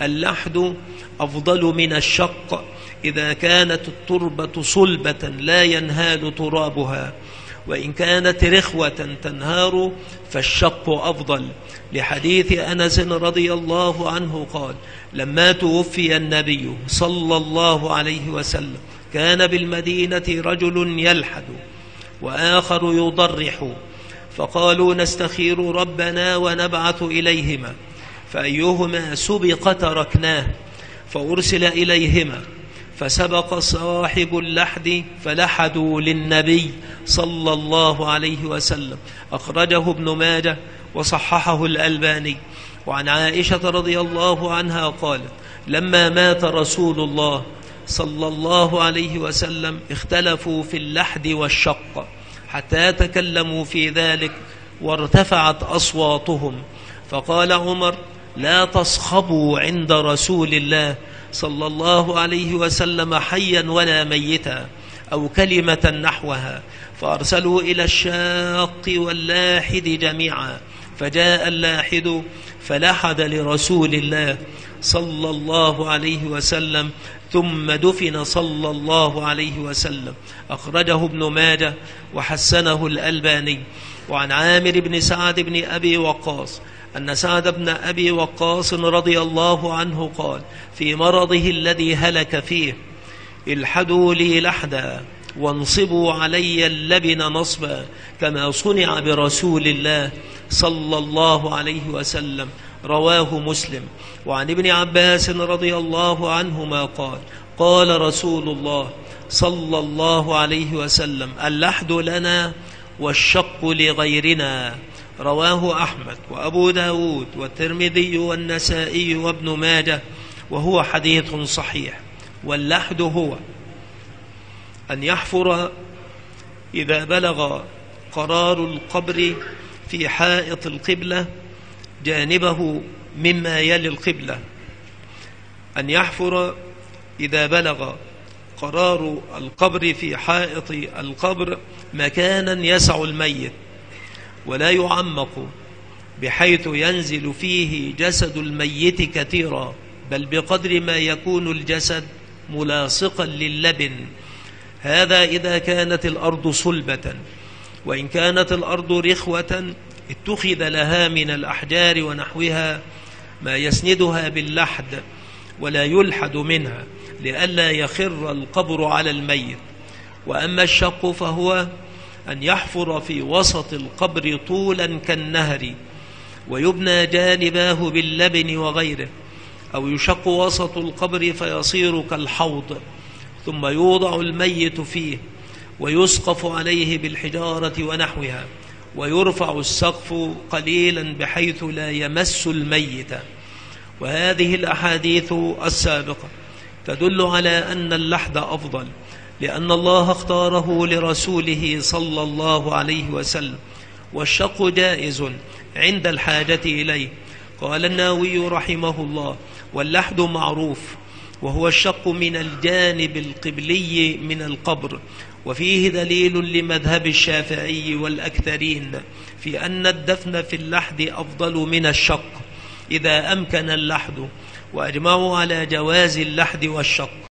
اللحد أفضل من الشق إذا كانت التربة صلبة لا ينهال ترابها، وإن كانت رخوة تنهار فالشق أفضل، لحديث أنس رضي الله عنه قال: لما توفي النبي صلى الله عليه وسلم كان بالمدينة رجل يلحد وآخر يضرح، فقالوا: نستخير ربنا ونبعث إليهما، فأيهما سبق تركناه، فأرسل إليهما، فسبق صاحب اللحد فلحدوا للنبي صلى الله عليه وسلم. أخرجه ابن ماجه وصححه الألباني. وعن عائشة رضي الله عنها قالت: لما مات رسول الله صلى الله عليه وسلم اختلفوا في اللحد والشق حتى تكلموا في ذلك وارتفعت أصواتهم، فقال عمر: لا تصخبوا عند رسول الله صلى الله عليه وسلم حيا ولا ميتا، أو كلمة نحوها، فأرسلوا إلى الشاق واللاحد جميعا، فجاء اللاحد فلحد لرسول الله صلى الله عليه وسلم ثم دفن صلى الله عليه وسلم. أخرجه ابن ماجه وحسنه الألباني. وعن عامر بن سعد بن أبي وقاص أن سعد بن أبي وقاص رضي الله عنه قال في مرضه الذي هلك فيه: الحدوا لي لحدا وانصبوا علي اللبن نصبا كما صنع برسول الله صلى الله عليه وسلم. رواه مسلم. وعن ابن عباس رضي الله عنهما قال: قال رسول الله صلى الله عليه وسلم: اللحد لنا والشق لغيرنا. رواه أحمد وأبو داود والترمذي والنسائي وابن ماجه، وهو حديث صحيح. واللحد هو أن يحفر إذا بلغ قرار القبر في حائط القبلة جانبه مما يلي القبلة، أن يحفر إذا بلغ قرار القبر في حائط القبر مكانا يسع الميت ولا يعمق بحيث ينزل فيه جسد الميت كثيرا، بل بقدر ما يكون الجسد ملاصقا للبن. هذا إذا كانت الأرض صلبة. وإن كانت الأرض رخوة اتخذ لها من الأحجار ونحوها ما يسندها باللحد ولا يلحد منها لئلا يخر القبر على الميت. وأما الشق فهو أن يحفر في وسط القبر طولا كالنهر ويبنى جانباه باللبن وغيره، أو يشق وسط القبر فيصير كالحوض، ثم يوضع الميت فيه ويسقف عليه بالحجارة ونحوها، ويرفع السقف قليلا بحيث لا يمس الميت. وهذه الأحاديث السابقة تدل على أن اللحد أفضل، لأن الله اختاره لرسوله صلى الله عليه وسلم، والشق جائز عند الحاجة إليه. قال النووي رحمه الله: واللحد معروف، وهو الشق من الجانب القبلي من القبر، وفيه دليل لمذهب الشافعي والأكثرين في أن الدفن في اللحد أفضل من الشق إذا أمكن اللحد، وأجمعوا على جواز اللحد والشق.